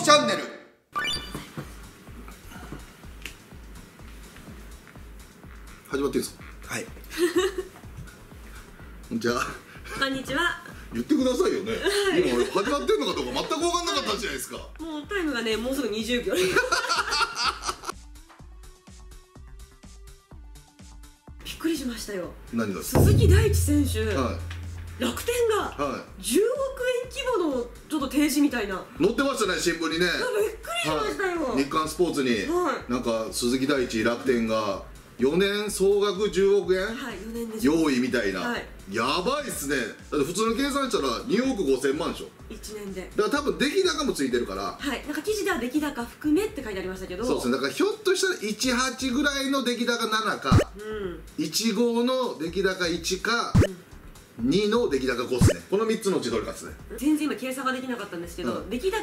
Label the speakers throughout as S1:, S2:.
S1: チャンネル。始まってるんですか。はい。じゃあ
S2: こんにちは。
S1: 言ってくださいよね。今始まってるのかどうか全く分かんなかったじゃないですか。
S2: もうタイムがね、もうすぐ20秒。びっくりしましたよ。
S1: 何が
S2: 鈴木大地選手、
S1: は
S2: 楽天が10億円規模のちょっと提示みたいな。
S1: 載ってましたね、新聞にね。
S2: びっくりしましたよ。
S1: 日刊スポーツに、なんか鈴木大地楽天が4年総額10億円、
S2: はい、4年です
S1: 用意みたいな、
S2: はい、
S1: やばいっすね。だって普通の計算したら2億5000万でしょ、
S2: 1年で。
S1: だから多分出来高もついてるから、
S2: はい、なんか記事では出来高含めって書いてありましたけど、
S1: そうですね。だからひょっとしたら18ぐらいの出来高7か、15の出来高1か、2の出来高5ですね。この3つのうちどれかですね。
S2: 全然今計算ができなかったんですけど、出来高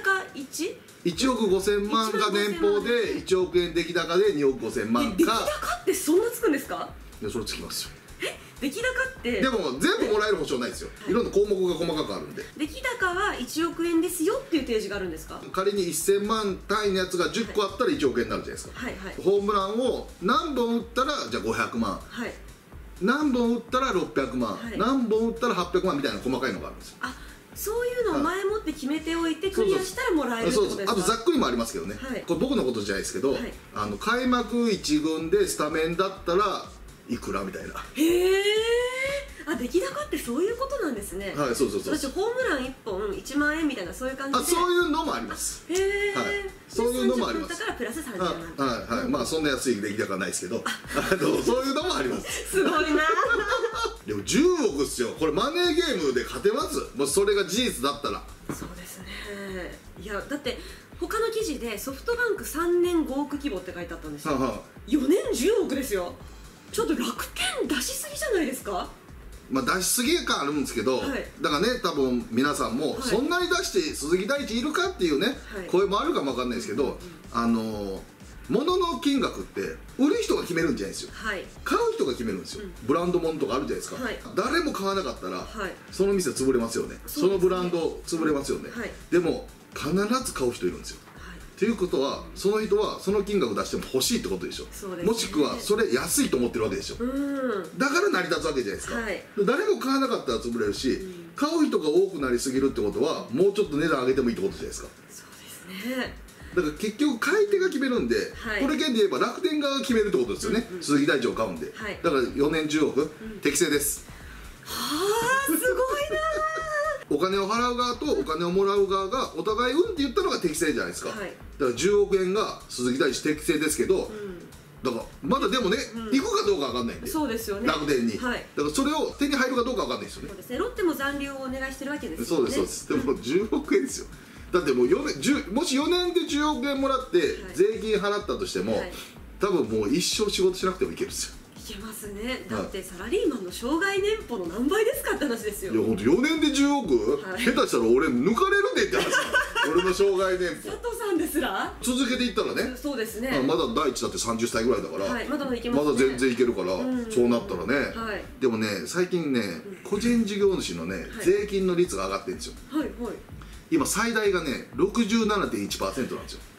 S2: 1?1
S1: 億5000万が年俸で1億円出来高で2億5000万か。
S2: 出来高ってそんなつくんですか？
S1: いや、それつきますよ。
S2: 出来高って
S1: でも全部もらえる保証ないですよ。いろんな項目が細かくあるんで。
S2: 出来高は1億円ですよっていう提示があるんですか？
S1: 仮に1000万単位のやつが10個あったら1億円になるじゃないですか。
S2: はいはい。
S1: ホームランを何本打ったらじゃあ500万、
S2: はい、
S1: 何本打ったら600万、
S2: はい、
S1: 何本打ったら800万みたいな細かいのがあるんですよ。
S2: あ、そういうのを前もって決めておいてクリアしたらもらえるってことですか？
S1: あとざっくりもありますけどね、
S2: はい、
S1: これ僕のことじゃないですけど、はい、開幕1軍でスタメンだったらいくらみたいな。
S2: へえ。あ、出来高ってそういうことなんですね。
S1: はい、そうそうそう。
S2: 私ホームラン1本1万円みたいな、そういう感じで。
S1: あ、そういうのもあります。
S2: へえ。
S1: はい、そういうのもあります。
S2: だからプラス30万。
S1: はいはい。まあそんな安い出来高はないですけど、そういうのもあります。
S2: すごいな。
S1: でも10億っすよ。これマネーゲームで勝てます？もしそれが事実だったら。
S2: そうですね。いや、だって他の記事でソフトバンク3年5億規模って書いてあったんですよ。4年10億ですよ。ちょっと楽天出しすぎじゃないですか？
S1: まあ出しすぎ感あるんですけど、だからね、多分皆さんもそんなに出して鈴木大地いるかっていうね、声もあるかもわかんないですけど、物の金額って売る人が決めるんじゃないですよ、買う人が決めるんですよ。ブランド物とかあるじゃないですか。誰も買わなかったらその店潰れますよね。そのブランド潰れますよね。でも必ず買う人いるんですよ。ということは、その人はその金額出しても欲しいってことでしょ。もしくはそれ安いと思ってるわけでしょ。だから成り立つわけじゃないですか。誰も買わなかったら潰れるし、買う人が多くなりすぎるってことはもうちょっと値段上げてもいいってことじゃないですか。
S2: そうですね。
S1: だから結局買い手が決めるんで、これ現で言えば楽天が決めるってことですよね。鈴木大地を買うんで。だから4年10億適正です。
S2: はあ、すごいな。
S1: お金を払う側とお金をもらう側がお互いって言ったのが適正じゃないですか。だから10億円が鈴木大地適正ですけど、だからまだでもね、行くかどうか分かんないんで。そうですよね、楽天に。だからそれを手に入るかどうか分かんないですよね。
S2: そうですね。ロッテも残留をお願いしてるわけですよね。
S1: そうですそうです。でも10億円ですよ。だってもうもし4年で10億円もらって税金払ったとしても、多分もう一生仕事しなくてもいけるんですよ。
S2: いけますね。だってサラリーマンの生涯年俸の何倍ですかって話ですよ。
S1: いや、ほんと4年で10億、下手したら俺抜かれるでって話。俺の生涯年俸。
S2: 佐藤さんですら
S1: 続けていったらね。
S2: そうですね。
S1: まだ大地だって30歳ぐらいだから、
S2: まだいけますね。
S1: まだ全然いけるから、そうなったらね。でもね、最近ね、個人事業主のね、税金の率が上がってるんですよ。今最大がね 67.1% なんですよ。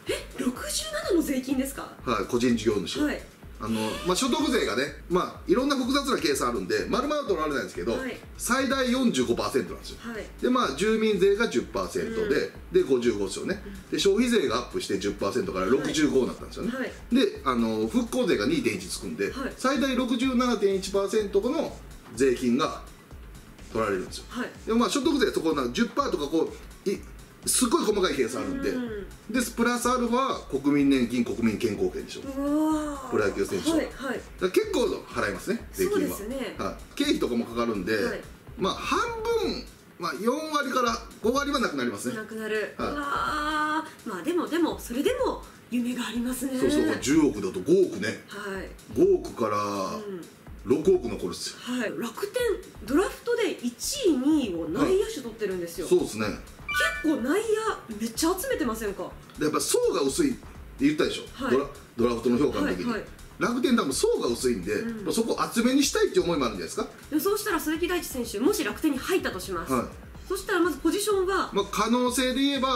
S2: 67の税金ですか？
S1: はい、個人事業主。所得税がね、いろんな複雑な計算あるんで丸々取られないんですけど、最大 45% なんですよ。で住民税が 10% で55ですよね。で消費税がアップして 10% から65になったんですよね。で復興税が 2.1 つくんで、最大 67.1% の税金が取られるんですよ。でも所得税そこの 10% とかこうすっごい細かい計算あるんで、プラスアルファ国民年金、国民健康険でしょ。プロ野球選手は結構払いますね、税金は。経費とかもかかるんで、半分4割から5割はなくなりますね。なくなる。
S2: でもそれでも夢がありますね。
S1: そうそう、10億だと5億ね。5億から6億残るっすよ。
S2: 楽天ドラフトで1位2位を内野手取ってるんですよ。
S1: そうですね。
S2: 結構内野めっちゃ集めてませんか？
S1: やっぱ層が薄いって言ったでしょ、ドラフトの評価の時に。楽天多分層が薄いんで、そこを厚めにしたいっていう思いもあるんじゃないですか。
S2: そうしたら鈴木大地選手もし楽天に入ったとします。そしたらまずポジションは
S1: 可能性で言えば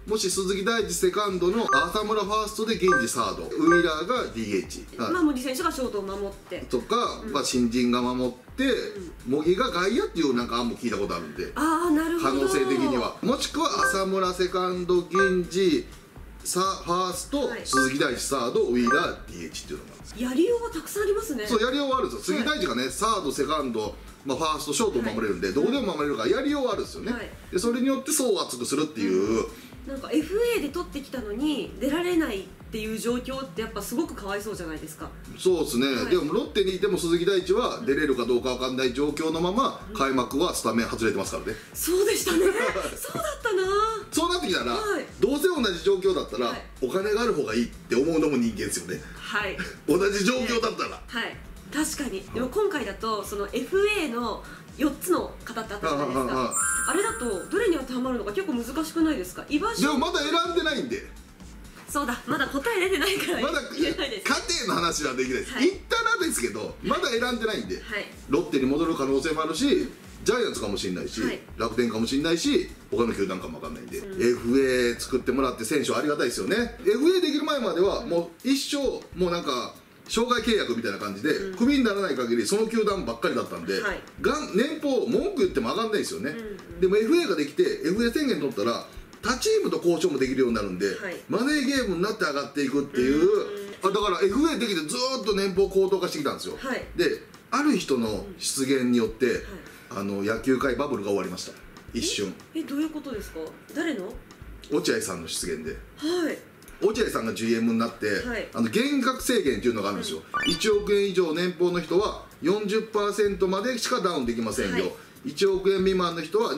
S1: もし鈴木大地セカンドの浅村ファーストで源氏サード、ウィーラーが DH、
S2: 茂木選手がショートを守って
S1: とか、新人が守って、茂木が外野っていうなんか案も聞いたことあるんで、
S2: ああなるほど、
S1: 可能性的には、もしくは浅村セカンド、源氏ファースト、鈴木大地サード、ウィーラー DH っていうのがあるんです。
S2: やりようはたくさんありますね。
S1: そう、やりようはあるんですよ。鈴木大地がね、サードセカンド、ファーストショートを守れるんで、どこでも守れるからやりようはあるんですよね。でそれによって層を厚くするっていう、
S2: なんか FA で取ってきたのに出られないっていう状況ってやっぱすごくかわいそうじゃないですか。
S1: そうですね、でもロッテにいても鈴木大地は出れるかどうか分かんない状況のまま開幕はスタメン外れてますからね。
S2: そうでしたねそうだったな。
S1: そうなってきたら、どうせ同じ状況だったら、お金がある方がいいって思うのも人間ですよね。はい同じ状況だったら、はい
S2: 確かに。でも今回だとその FA の4つの方ってあったじゃないですか。あれだとどれに当てはまるのか結構難しくないですか。で
S1: もまだ選んでないんで。
S2: そうだ、まだ答え出てないから
S1: まだ家庭の話はできないです。言ったらですけどまだ選んでないんで、ロッテに戻る可能性もあるし、ジャイアンツかもしれないし、楽天かもしれないし、他の球団かも分かんないんで、FA 作ってもらって選手はありがたいですよね。 FA できる前まではもう一生もうなんか生涯契約みたいな感じで、クビにならない限りその球団ばっかりだったんで、年俸文句言っても上がんないですよね。でも FA ができて FA 宣言取ったら他チームと交渉もできるようになるんで、マネーゲームになって上がっていくっていう、だから FA できてずーっと年俸高騰化してきたんですよ。である人の出現によって野球界バブルが終わりました。一瞬。
S2: どういうことですか。誰の？
S1: 落合さんの出現で、落合さんが GM になって、減額制限っていうのがあるんですよ。1億円以上年俸の人は 40% までしかダウンできませんよ、1億円未満の人は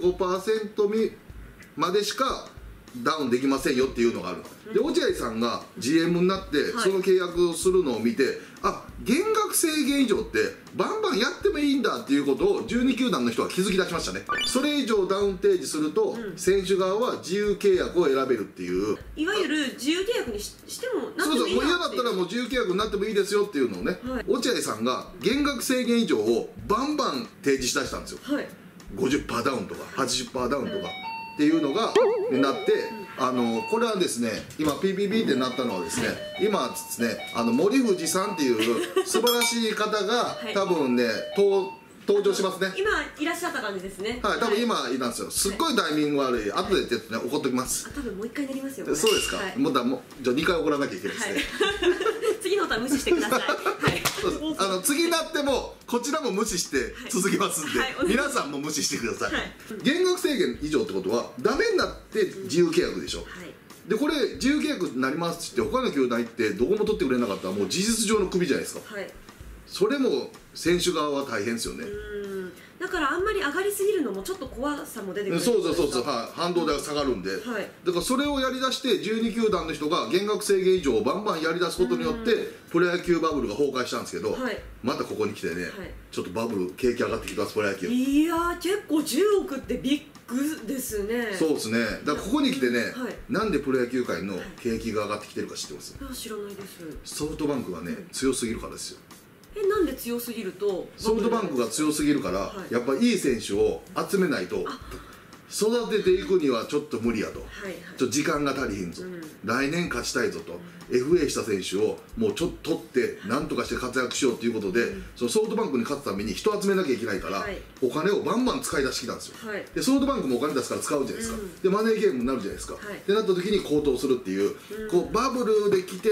S1: 25% までしかダウンできませんよっていうのがある。で落合さんが GM になってその契約をするのを見て、減額制限以上ってバンバンやってもいいんだっていうことを12球団の人は気づき出しましたね。それ以上ダウン提示すると、選手側は自由契約を選べるっていう、
S2: いわゆる自由契約にしてもなってもいいなっていう、
S1: もう嫌だったらもう自由契約になってもいいですよっていうのをね、落合さんが減額制限以上をバンバン提示しだしたんですよ。50% ダウンとか 80% ダウンとかっていうのがなって、これはですね今 PPB ってなったのはですね、今ですね森藤さんっていう素晴らしい方が多分ね登場しますね。
S2: 今いらっしゃった感じですね。
S1: 多分今いたんですよ。すっごいタイミング悪い。後でってね怒っときます。
S2: 多分もう一回なりますよ。
S1: そうですか。もうじゃあ2回怒らなきゃいけないですね。
S2: 次の音は無視してください。
S1: 次になってもこちらも無視して続けますんで、皆さんも無視してください。減額制限以上ってことはダメになって自由契約でしょ。でこれ自由契約になりますって他の球団行ってどこも取ってくれなかったらもう事実上のクビじゃないですか。それも選手側は大変ですよね。
S2: だからあんまり上がりすぎるのもちょっと怖さも出てくる。
S1: そう反動で下がるんで、だからそれをやりだして12球団の人が減額制限以上をバンバンやりだすことによってプロ野球バブルが崩壊したんですけど、またここに来てね、ちょっとバブル景気上がってきてます。プロ野球
S2: いやー結構10億ってビッグですね。
S1: そうですね。だからここに来てね、なんでプロ野球界の景気が上がってきてるか知ってます？
S2: 知らないです。
S1: ソフトバンクがね強すぎるからですよ。
S2: なんで強すぎると？
S1: ソフトバンクが強すぎるから、やっぱりいい選手を集めないと育てていくにはちょっと無理やと、ちょっと時間が足りひんぞ、来年勝ちたいぞと、FA した選手をもうちょっと取って何とかして活躍しようということで、そのソフトバンクに勝つために人集めなきゃいけないから、お金をバンバン使い出してきたんですよ。でソフトバンクもお金出すから使うじゃないですか、でマネーゲームになるじゃないですか、ってなった時に高騰するっていう、こうバブルで来て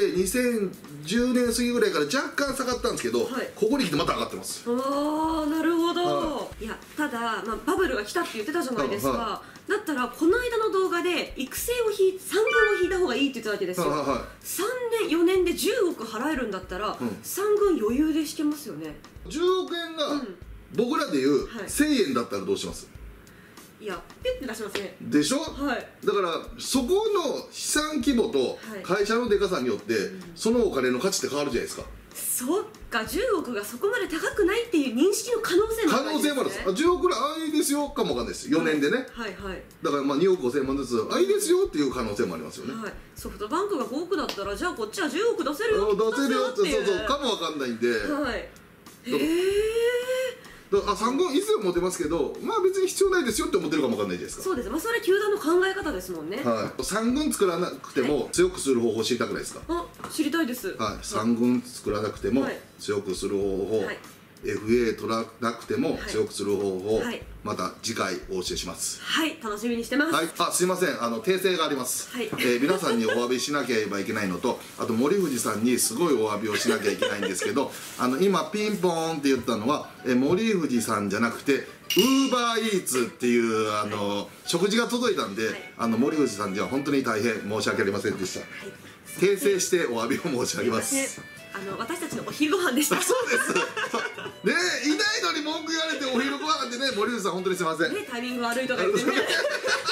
S1: 2010年過ぎぐらいから若干下がったんですけど、ここに来てまた上がってます。
S2: ああなるほど。いやただ、バブルが来たって言ってたじゃないですか。だったらこの間の動画で育成を3軍を引いた方がいいって言ってたわけですよ。3年4年で10億払えるんだったら、3軍余裕でしてますよね。
S1: 10億円が僕らでいう1000円だったらどうします？
S2: いやピュッて出しますね。
S1: でしょ、だからそこの資産規模と会社のでかさによってそのお金の価値って変わるじゃないですか。
S2: そっか、10億がそこまで高くないっていう認識の可能性もあるんですね。可能性もあるんです。10億ぐらいいいですよかもわかんないです。4年でね。だから2億5000万ずついいですよっていう可能性もありますよね。 ソフトバンクが5億だったらじゃあこっちは10億出せるよ
S1: 出せるよってかもわかんないんで。 3軍いつでも持てますけど、まあ別に必要ないですよって思ってるかもわかんないじゃないですか。
S2: そうです、まあそれ球団の考え方ですもんね。
S1: はい、3軍作らなくても強くする方法知りたくないですか？
S2: あ、知りたいです。
S1: はい、3軍作らなくても強くする方法、FA 取らなくても強くする方法、また次回お教えします。
S2: はい、楽しみにしてます。
S1: はい、すいません、訂正があります。皆さんにお詫びしなければいけないのと、あと森藤さんにすごいお詫びをしなきゃいけないんですけど、今ピンポーンって言ったのは森藤さんじゃなくてUberEatsっていう食事が届いたんで、森藤さんには本当に大変申し訳ありませんでした。訂正してお詫びを申し上げます。
S2: 私たちのお昼ご飯でした。
S1: そうですね、いないのに文句言われてお昼ご飯でね、森藤さん本当にすいません。
S2: タイミング悪いとか言ってね